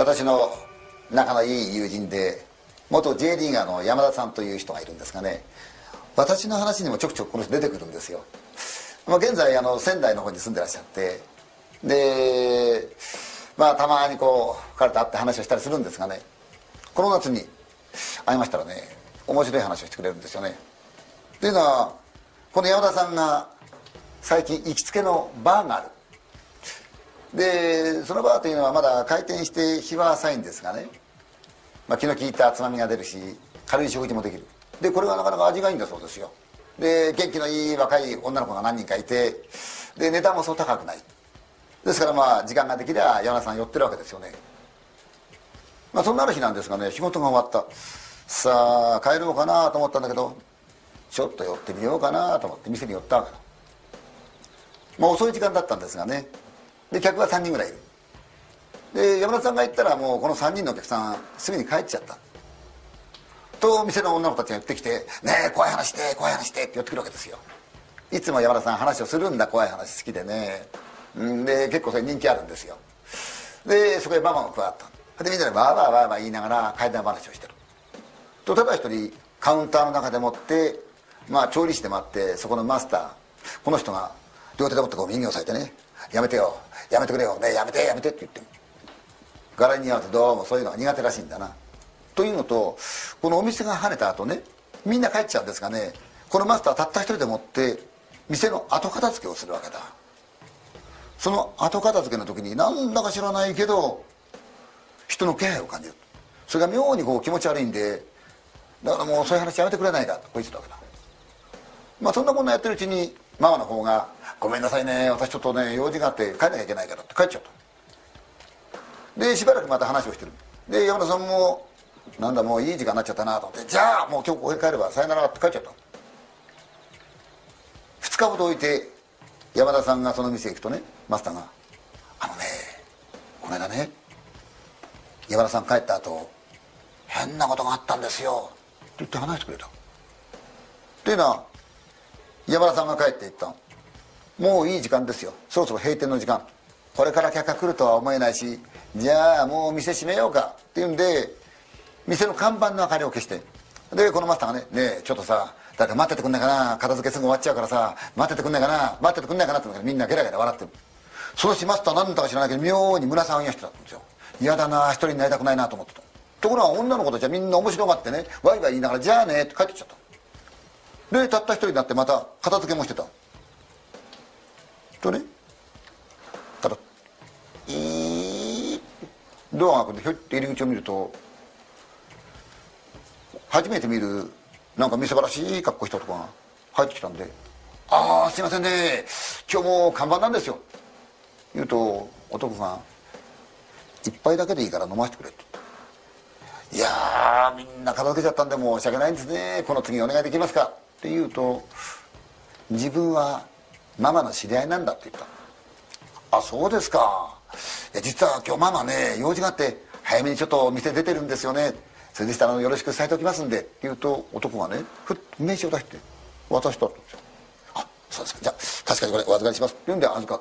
私の仲のいい友人で元 J リーガーの山田さんという人がいるんですがね、私の話にもちょくちょくこの人出てくるんですよ。現在仙台の方に住んでらっしゃって、でたまに彼と会って話をしたりするんですがね、この夏に会いましたらね、面白い話をしてくれるんですよね。というのは、この山田さんが最近行きつけのバーがある。でそのバーというのはまだ開店して日は浅いんですがね、気の利いたつまみが出るし、軽い食事もできる。でこれがなかなか味がいいんだそうですよ。で元気のいい若い女の子が何人かいて、で値段もそう高くない。ですから時間ができれば山田さん寄ってるわけですよね。そんなある日なんですがね、仕事が終わった。さあ帰ろうかなと思ったんだけど、ちょっと寄ってみようかなと思って店に寄ったわけだ。遅い時間だったんですがね、で客が3人ぐらいいる。で山田さんが行ったらもうこの3人のお客さんすぐに帰っちゃったと、店の女の子たちが言ってきて「ねえ怖い話して怖い話して」って寄ってくるわけですよ。いつも山田さん話をするんだ、怖い話好きでね。で結構それ人気あるんですよ。でそこへママが加わった。でみんなでわーわーわーわー言いながら怪談話をしてると、ただ一人カウンターの中でもって調理師でもあって、そこのマスター、この人が両手で持って耳を押さえてね「やめてよやめてくれよねえやめてやめて」って言ってる。柄に合わせてどうもそういうのが苦手らしいんだなというのと、このお店が跳ねた後ね、みんな帰っちゃうんですがね、このマスターたった一人でもって店の後片付けをするわけだ。その後片付けの時になんだか知らないけど人の気配を感じる。それが妙に気持ち悪いんで、だからもうそういう話やめてくれないかとこう言ってたわけだ。そんなこんなやってるうちにママの方が「ごめんなさいね、私ちょっとね用事があって帰らなきゃいけないから」って帰っちゃった。でしばらくまた話をしてる。で山田さんもなんだもういい時間になっちゃったなと思って「じゃあもう今日ここへ帰ればさよなら」って帰っちゃった。2日ほど置いて山田さんがその店へ行くとね、マスターが「この間ね山田さん帰った後変なことがあったんですよ」って言って話してくれた。っていうのは山田さんが帰っていったの。もういい時間ですよ、そろそろ閉店の時間、これから客が来るとは思えないし、じゃあもう店閉めようかっていうんで店の看板の明かりを消して、でこのマスターがね「ねえちょっとさ誰か待っててくんないかな、片付けすぐ終わっちゃうからさ待っててくんないかな待っててくんないかな」ってみんなゲラゲラ笑ってる。そのうちマスターなんだか知らないけど妙に胸騒ぎをしてたんですよ。嫌だな、一人になりたくないなと思ってた。ところが女の子たちはみんな面白がってねワイワイ言いながら「じゃあね」って帰ってきちゃった。でたった一人になってまた片付けもしてたとね、ただドアが開くんでひょいって入り口を見ると、初めて見るなんかみすぼらしい格好した男が入ってきたんで「ああすいませんね、今日も看板なんですよ」言うと男が「一杯だけでいいから飲ませてくれ」って「いやみんな片付けちゃったんで申し訳ないんですね、この次お願いできますか」って言うと「自分はママの知り合いなんだ」って言った。あ、そうですか。実は今日ママね用事があって早めにちょっと店出てるんですよね。それでしたらよろしく伝えておきますんでって言うと、男がねふっと名刺を出して渡したって言うんですよ。あ、そうですか、じゃあ確かにこれお預かりしますって言うんで預かった。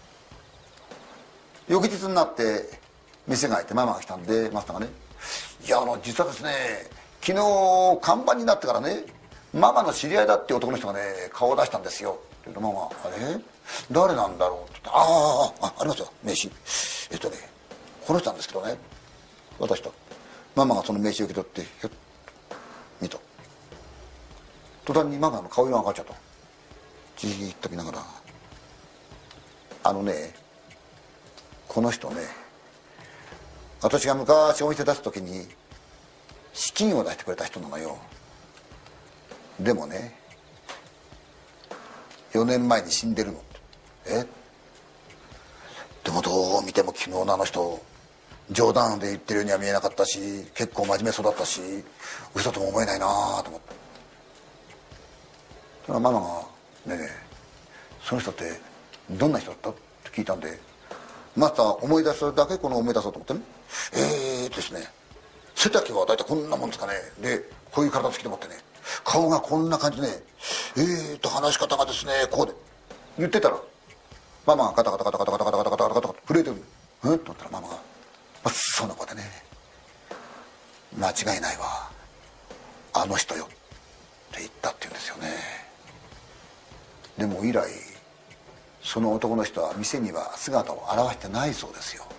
翌日になって店が開いてママが来たんでマスターがね「いや実はですね、昨日看板になってからねママの知り合いだっていう男の人がね顔を出したんですよ」って言うとママ「あれ誰なんだろう」って言って「ありますよ名刺、この人なんですけどね」渡した。ママがその名刺を受け取ってひょっと見た。途端にママの顔色が上がっちゃった。じーっと見ながらこの人ね、私が昔お店出す時に資金を出してくれた人なのよ。でもね4年前に死んでるの。でもどう見ても昨日のあの人冗談で言ってるようには見えなかったし、結構真面目そうだったし嘘とも思えないなと思って。それママが「ねえねえその人ってどんな人だった?」って聞いたんで、マスター思い出すだけ思い出そうと思ってねですね、背丈は大体こんなもんですかね。でこういう体つきでもってね、顔がこんな感じでね、話し方がですねこうで言ってたらママがガタガタガタガタガタガタガタガタガタガタ震えてる。と思ったらママが「 その子でね、間違いないわ、あの人よって言ったって言うんですよね。でも以来その男の人は店には姿を現してないそうですよ。